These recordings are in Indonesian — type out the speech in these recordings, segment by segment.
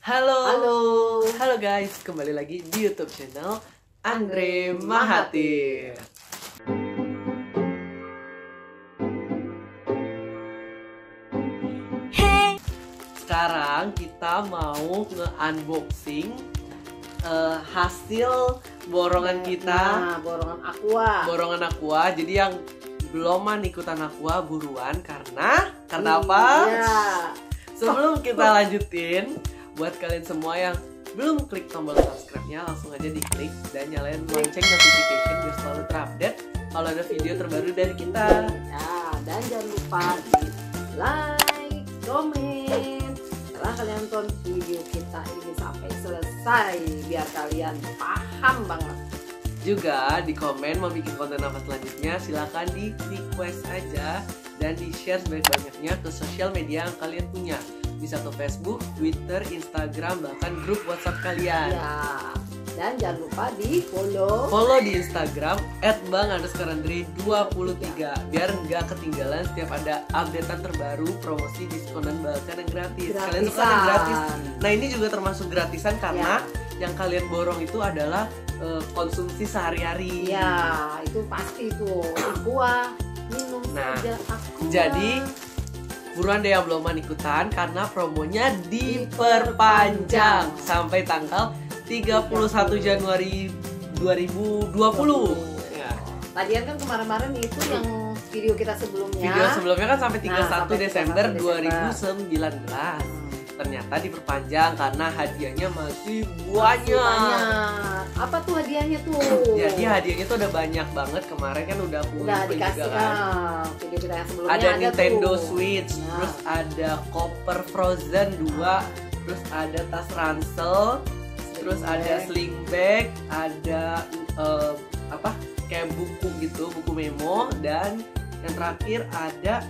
Halo. Halo. Halo guys, kembali lagi di YouTube channel Andre Mahathir. Sekarang kita mau nge-unboxing hasil borongan kita. Borongan Aqua. Jadi yang belum ikutan Aqua buruan karena apa? Ya. Sebelum kita lanjutin, buat kalian semua yang belum klik tombol subscribe-nya, langsung aja diklik dan nyalain lonceng notification biar selalu terupdate kalau ada video terbaru dari kita. Ya, dan jangan lupa di like, komen setelah kalian nonton video kita ini sampai selesai biar kalian paham banget. Juga di komen mau bikin konten apa selanjutnya, silahkan di request aja dan di share sebanyak-banyaknya ke sosial media yang kalian punya. Bisa ke Facebook, Twitter, Instagram, bahkan grup WhatsApp kalian. Ya, dan jangan lupa di follow di Instagram @bang_andre23 biar nggak ketinggalan setiap ada updatean terbaru, promosi, diskon dan bahkan yang gratis. Kalian suka yang gratis. Nah, ini juga termasuk gratisan karena yang kalian borong itu adalah konsumsi sehari-hari. Ya, itu pasti itu. Aqua, minum saja Aqua. Jadi buruan deh yang belum ikutan karena promonya diperpanjang sampai tanggal 31 Januari 2020. Ya. Tadian kan kemarin-kemarin itu yang video kita sebelumnya. Video sebelumnya kan sampai 31 Desember 31 2019. Ternyata diperpanjang karena hadiahnya masih banyak. Apa tuh hadiahnya tuh? Jadi hadiahnya tuh udah banyak banget. Kemarin kan udah dikasih juga kan. Video kita yang sebelumnya ada Nintendo tuh. Switch, Nah. terus ada Copper Frozen 2, terus ada tas ransel, terus ada sling bag, ada kayak buku gitu, buku memo, dan yang terakhir ada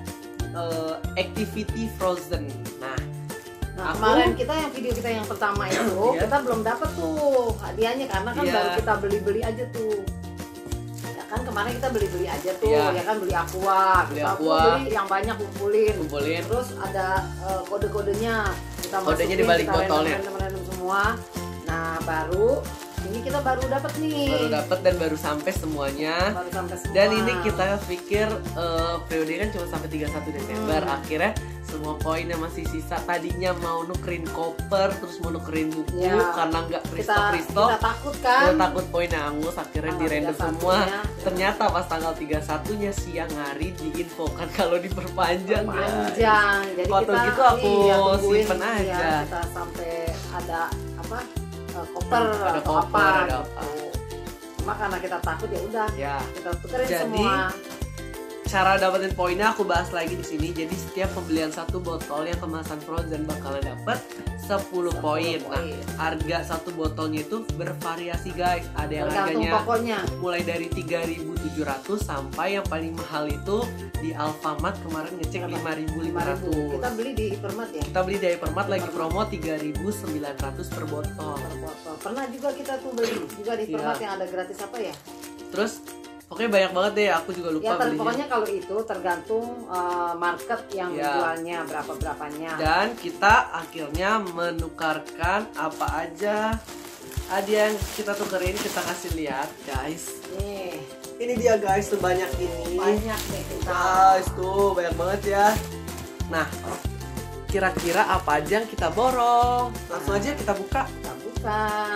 Activity Frozen. Nah, kemarin kita yang video kita yang pertama itu kita belum dapat tuh hadiahnya karena kan baru kita beli-beli aja tuh. Ya kan kemarin kita beli-beli aja tuh, ya kan beli Aqua. Kita beli yang banyak kumpulin. Terus ada kode-kodenya. Kita kodenya di balik botolnya. Teman-teman semua. Nah, ini kita baru dapat nih. Baru dapat dan baru sampai semuanya. Baru sampai semua. Dan ini kita pikir periode kan cuma sampai 31 Desember. Akhirnya semua poin yang masih sisa, tadinya mau nukerin koper, terus mau nukerin buku karena nggak Kristo. Kita takut kan? Kita takut poinnya angus, akhirnya dirandom semua. Ternyata pas tanggal 31-nya siang hari diinfokan kalau diperpanjang. Jadi foto kita gitu aku simpen aja. Kita sampai ada koper atau ada apa. Cuma karena kita takut ya udah. Kita tukerin jadi, semua. Cara dapetin poinnya aku bahas lagi di sini. Jadi setiap pembelian satu botol yang kemasan Frozen bakalan dapat 10 poin. Nah, harga satu botolnya itu bervariasi guys. Ada yang harganya mulai dari 3.700 sampai yang paling mahal itu di Alfamart kemarin ngecek 5.500. Kita beli di Hypermart ya. Kita beli di Hypermart lagi promo 3.900 per botol. Pernah juga kita tuh beli juga di Hypermart yang ada gratis apa ya? Terus pokoknya banyak banget deh, aku juga lupa belinya. Pokoknya kalau itu tergantung market yang jualnya berapanya. Dan kita akhirnya menukarkan apa aja hadiah yang kita tukerin, kita kasih lihat guys. Nih, ini dia guys, sebanyak ini. Banyak deh kita. Guys, tuh banyak banget ya. Nah, kira-kira apa aja yang kita borong? Langsung aja kita buka. Kita buka.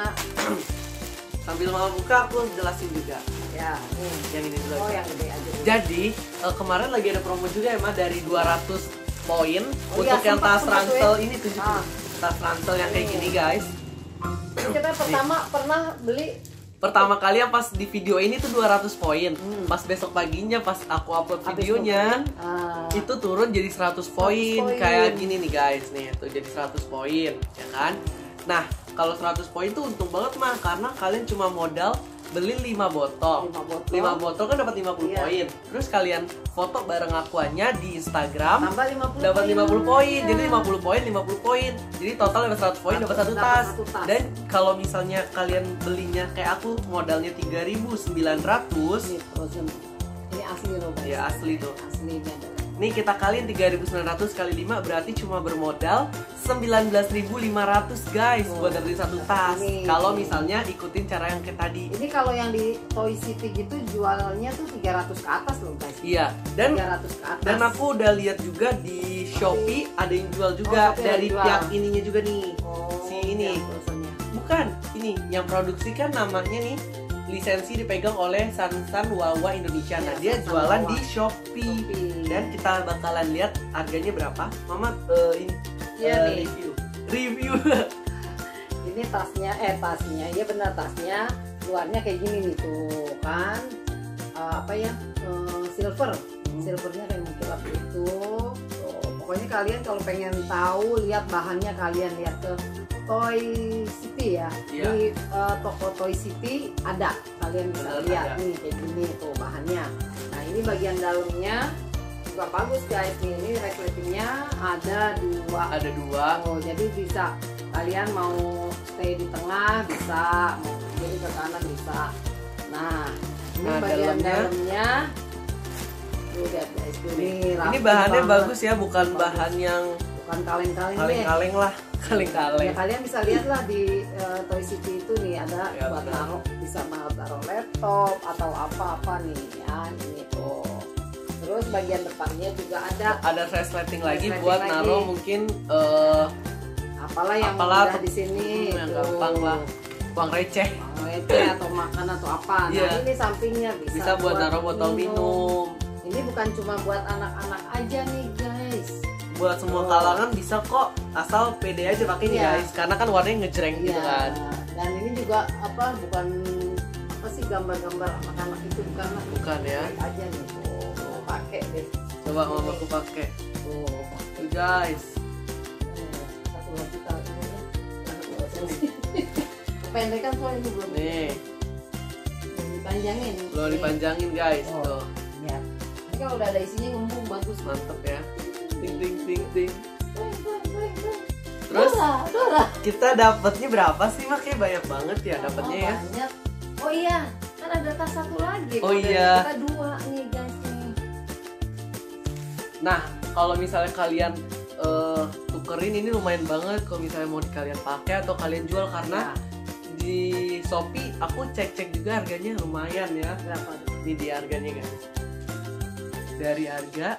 Sambil mau buka aku jelasin juga. Ya, nih. Yang ini dulu. Oh, yang gede aja. Jadi kemarin lagi ada promo juga ya, dari 200 poin untuk yang tas ransel ini tuh. Tas ransel yang kayak gini guys. Kita pernah beli pertama kali yang pas di video ini tuh 200 poin. Pas besok paginya pas aku upload videonya itu turun jadi 100 poin. Kayak gini nih guys, nih tuh jadi 100 poin, ya kan? Nah, kalau 100 poin tuh untung banget mah karena kalian cuma modal beli 5 botol. 5 botol kan dapat 50 poin. Terus kalian foto bareng akuannya di Instagram dapat 50 poin. Jadi 50 poin, 50 poin. Jadi total dapat 100 poin, dapat satu tas. Dan kalau misalnya kalian belinya kayak aku modalnya 3.900. Ini asli loh guys. Ya asli tuh. Aslinya Nih kita kaliin 3.900 kali 5 berarti cuma bermodal 19.500 guys buat dari satu tas. Kalau misalnya ikutin cara yang kayak tadi. Ini kalau yang di Toy City gitu jualnya tuh 300 ke atas loh guys. Iya, dan 300 ke atas. Dan aku udah lihat juga di Shopee ada yang jual juga dari pihak ininya juga nih. Si ini. Bukan, ini yang produksi kan namanya nih lisensi dipegang oleh Sansan Wawa Indonesia. Nah, dia jualan di Shopee. Dan kita bakalan lihat harganya berapa. Mama review. Ini tasnya iya benar tasnya. Luarnya kayak gini nih tuh kan. Silvernya kayak mengkilap itu. Pokoknya kalian kalau pengen tahu lihat bahannya kalian lihat ke Toy City ya. Di toko Toy City ada, kalian bisa lihat nih kayak gini tuh bahannya. Nah ini bagian dalamnya juga bagus guys nih. Ini resletingnya ada dua. Oh jadi bisa kalian mau stay di tengah bisa, mau jadi ke kanan bisa. Nah ini bagian dalamnya. Lihat guys ini bahannya banget. Bagus ya, bukan bahan yang bukan kaleng-kaleng lah. Ya kalian bisa lihat lah di Toy City itu nih ada buat taruh, bisa taruh laptop atau apa-apa nih ya ini tuh. Terus bagian depannya juga ada resleting lagi buat naruh mungkin apalah yang udah di sini yang gampang lah, uang receh atau makan atau apa. Nah ini sampingnya bisa buat naruh botol minum. Ini bukan cuma buat anak-anak aja nih guys, buat semua kalangan bisa kok, asal pede aja pakai nih guys, karena kan warnanya ngejreng gitu kan. Dan ini juga bukan gambar-gambar anak-anak itu bukan ya. Aja nih tuh pakai deh. Coba mama aku pakai. Tuh guys. Satu lagi kependekan soalnya ini belum. Nih. Dipanjangin. Belum dipanjangin guys tuh. Ya. Ini kalau udah ada isinya ngembung bagus, mantep ya. Ting. Terus Dora. Kita dapatnya berapa sih? Makanya banyak banget ya dapatnya ya. Banyak. Oh iya, kan ada tas satu lagi. Oh iya. Kita dua nih guys nih. Nah, kalau misalnya kalian tukerin ini lumayan banget kalau misalnya mau kalian pakai atau kalian jual, karena di Shopee aku cek juga harganya lumayan ya. Berapa? Ini di harganya guys. Dari harga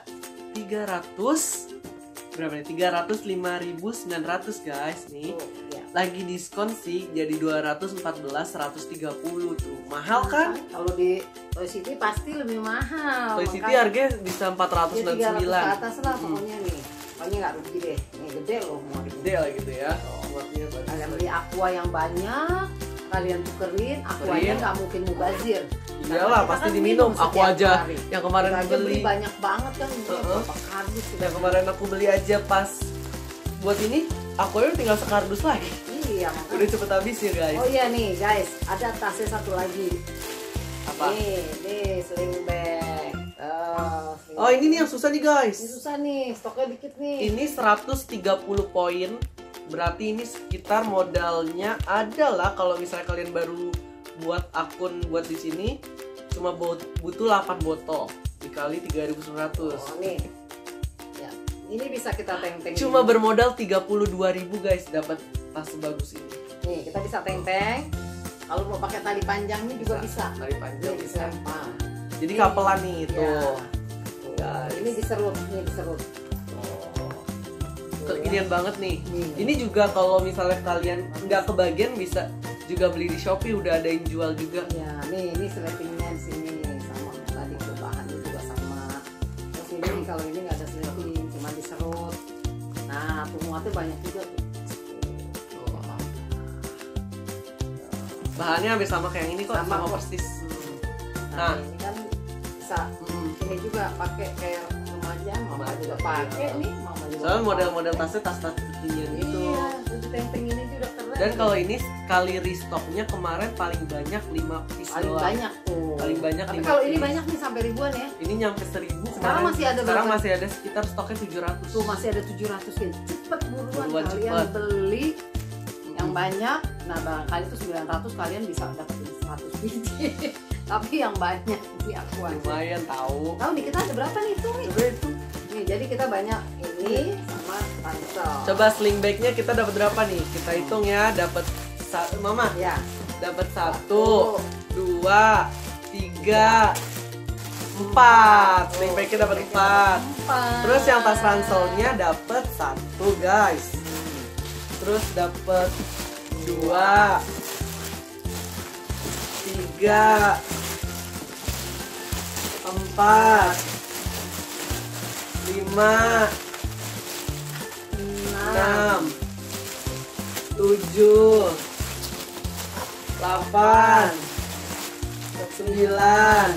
305.900 guys nih. Lagi diskon sih jadi 214.130 tuh. Mahal kan? Kalau di Toy City pasti lebih mahal. Toy City harganya bisa 499. Ke atas lah pokoknya nih. Pokoknya nggak rugi deh. Ini gede loh. Gede lah gitu ya. Kalian beli aqua yang banyak, kalian tukerin, aquanya nggak mungkin mubazir. Iyalah pasti diminum. Aku aja yang kemarin beli banyak banget kan. Yang kemarin aku beli aja pas buat ini, aku aja tinggal sekardus lagi. Iya. Udah cepet habis ya guys. Oh iya nih guys, ada tasnya satu lagi. Apa? Nih sling bag. Oh ini nih yang susah nih guys. Ini susah nih, stoknya dikit nih. Ini 130 poin. Berarti ini sekitar modalnya adalah kalau misalnya kalian baru buat akun buat di sini cuma butuh 8 botol dikali 3.900. Oh nih. Ya, ini bisa kita teng-teng. Cuma bermodal 32.000 guys dapat tas sebagus ini. Nih, kita bisa teng-teng. Kalau mau pakai tali panjangnya juga bisa. Tali panjang ini bisa. Jadi ini, kapelan nih itu. Ya. Ini diserut, Kekinian banget nih. Ini juga kalau misalnya kalian nggak kebagian bisa juga beli di Shopee, udah ada yang jual juga. Ya, nih ini sletingnya di sini sama tadi tuh bahannya juga sama. Terus ini kalau ini nggak ada sleting, cuma diserut. Nah, tuh muatnya banyak juga tuh. Bahannya hampir sama kayak yang ini kok, sama persis. Nah, ini kan bisa ini juga pakai kayak remaja, mama juga pakai nih, mama juga. Soalnya model-model tasnya tas-tas kekinian gitu. Iya, teng-teng ini juga keren. Dan kalau ini kali restocknya kemarin paling banyak 5 piece paling doang. Banyak tuh. Paling banyak. Tapi kalau ini banyak nih sampai ribuan ya. Ini nyampe 1000. Sekarang masih ada. Sekarang masih ada sekitar stoknya 700. Tuh masih ada 700 ya. Cepet buruan kalian cepet beli yang banyak. Nah barangkali itu 900 kalian bisa dapetin 100 biji. Tapi yang banyak di aku aja. Lumayan tahu. Tahu di kita ada berapa nih tuh nih? Coba itu. Nih, jadi kita banyak ini sama ransel. Coba sling bagnya kita dapat berapa nih? Kita hitung ya, dapat Mama. Ya. Dapat 1, 2, 3, 4. Sling bagnya dapat 4. Terus yang tas ranselnya dapat 1, guys. Terus dapat 2, 3, 4, 5, 6, 7, 8, 9,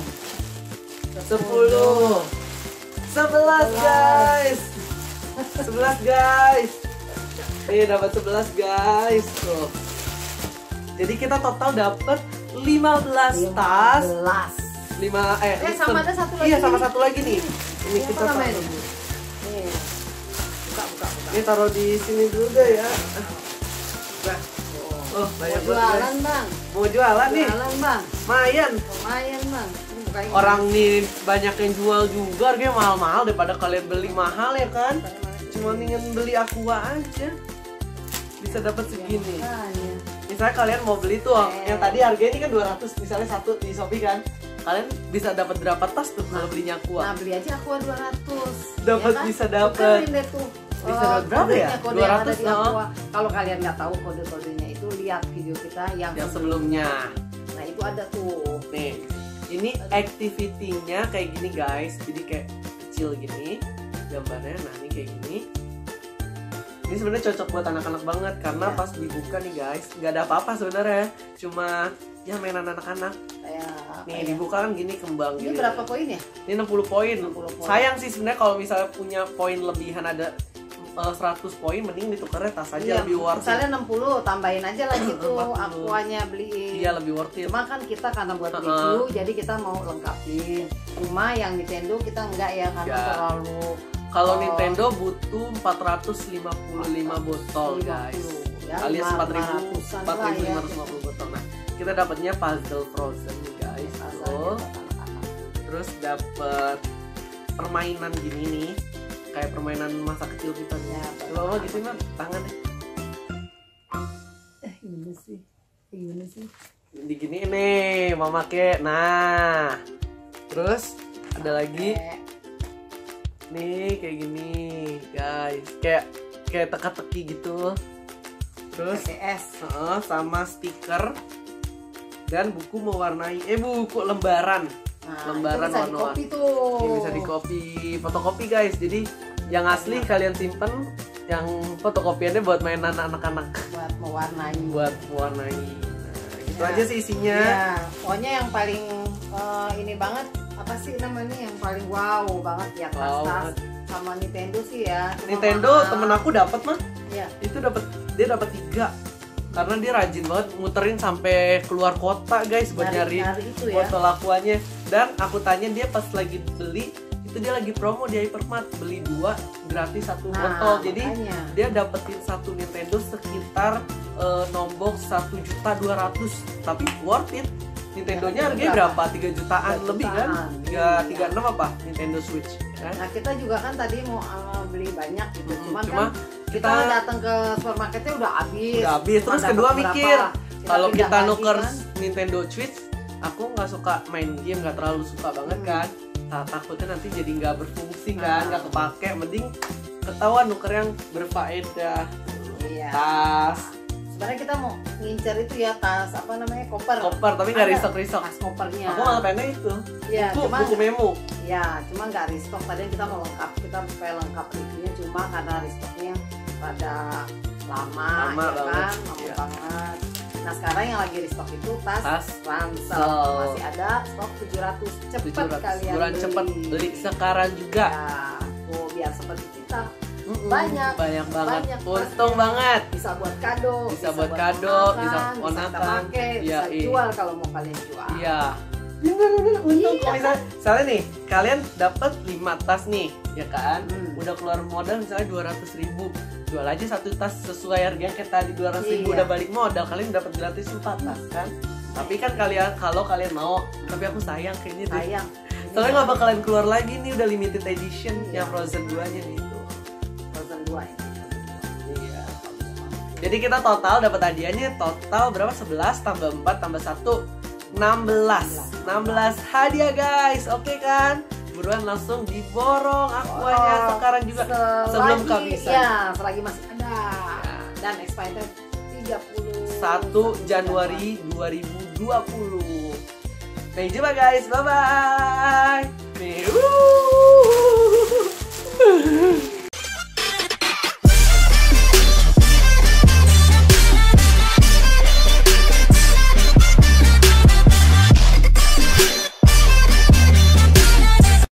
10, 11 guys. 11 guys. Nih dapat 11 guys tuh. Jadi kita total dapat 15 tas. 15. Sama ada satu lagi. Iya, sama satu lagi nih. Ini kita taruh. Nih. Buka. Ini taruh di sini dulu deh ya. Nah. Oh, banyak jualan, Bang. Mau jualan nih? Jualan, Bang. Lumayan, Bang. Orang nih banyak yang jual juga, harganya mahal-mahal daripada kalian beli mahal ya kan? Cuma ingin beli Aqua aja bisa dapat segini. Misalnya kalian mau beli tuh yang tadi harganya ini kan 200, misalnya satu di Shopee kan, kalian bisa dapat berapa tas tuh kalau belinya Aqua? Nah, beli aja Aqua 200. Dapat, ya kan? Bisa dapat. Bisa dapat berapa ya? 200 no. Kalau kalian nggak tahu kode-kodenya itu, lihat video kita yang sebelumnya. Nah, itu ada tuh. Nih, ini activity-nya kayak gini guys. Jadi kayak kecil gini gambarnya. Nah, ini kayak gini. Ini sebenarnya cocok buat anak-anak banget karena pas dibuka nih guys, nggak ada apa-apa sebenarnya, cuma ya mainan anak-anak. Nih dibuka kan gini kembang. Ini gini. Berapa poin ya? Ini 60 poin. Sayang sih sebenarnya kalau misalnya punya poin lebihan ada 100 poin, mending ditukernya tas aja, lebih worth it. Misalnya 60, tambahin aja lagi tuh Aquanya beliin. Iya, lebih worth it. Cuma kan kita karena buat review, jadi kita mau lengkapin. Cuma yang Nintendo kita enggak ya, karena terlalu. Kalau Nintendo butuh 455 botol guys, alias 4.550 botol. Nah, kita dapatnya puzzle Frozen nih guys. Terus dapat permainan gini nih, kayak permainan masa kecil kita nih. Coba gitu mah tangannya. Gimana sih? Di gini nih, mama ke. Nah, terus ada lagi. Nih kayak gini guys, kayak teka-teki gitu. Terus sama stiker dan buku mewarnai, buku lembaran. Lembaran warna-warni. Ini bisa di copy, fotokopi guys. Jadi yang asli kalian simpen, yang fotokopiannya buat mainan anak-anak. Buat mewarnai. Nah, gitu aja sih isinya. Ya, pokoknya yang paling ini banget, apa sih namanya, yang paling wow banget ya, tas-tas sama Nintendo sih ya. Nintendo temen aku dapat mah. Iya. Itu dia dapat 3. Karena dia rajin banget muterin sampai keluar kota guys buat nyari botol Aquanya. Dan aku tanya dia pas lagi beli, itu dia lagi promo di Hypermart, beli 2 gratis 1 botol. Jadi dia dapetin 1 Nintendo sekitar nombok 1.200.000, tapi worth it. Nintendonya harganya berapa? 3 jutaan lebih kan? 36 apa? Nintendo Switch kan? Nah, kita juga kan tadi mau beli banyak gitu. Cuma kan kita datang ke supermarketnya udah habis. Terus kedua mikir, kalau kita nuker Nintendo Switch, aku nggak suka main game, nggak terlalu suka banget kan. Takutnya nanti jadi nggak berfungsi kan, nggak kepake. Mending ketahuan nuker yang berfaedah. Tas. Sebenarnya kita mau ngincer itu ya, tas apa namanya, koper, tapi nggak restock. Tas kopernya. Aku nggak pengen itu. Ya, buku memo. Ya, cuma nggak restock. Tadi kita mau lengkap, kita supaya lengkap reviewnya, cuma karena restocknya pada lama ya kan, lama banget. Nah, sekarang yang lagi restock itu tas ransel. Masih ada stok 700. Cepet kalian beli. Cepet beli sekarang juga. Ya, tuh biar seperti kita. Banyak banget, untung banget. Bisa buat kado, bisa ponakan, bisa jual kalau mau kalian jual. Iya. Untung kalau misalnya nih kalian dapat 5 tas nih, ya kan? Udah keluar modal misalnya 200.000, jual aja 1 tas sesuai harganya kayak tadi 200.000, udah balik modal, kalian dapat gratis 4 tas kan? Tapi kan kalau kalian mau, tapi aku sayang kayaknya Soalnya nggak bakalan keluar lagi nih, udah limited edition yang Frozen 2-nya nih tuh. Frozen 2 ini. Iya. Jadi kita total dapat hadiahnya total berapa? 11 tambah 4 tambah 1 16 hadiah guys. Oke kan? Buruan langsung diborong Aquanya sekarang juga sebelum kehabisan. Ya, selagi masih ada. Dan expired 1 Januari 2020. Sampai jumpa guys, bye bye.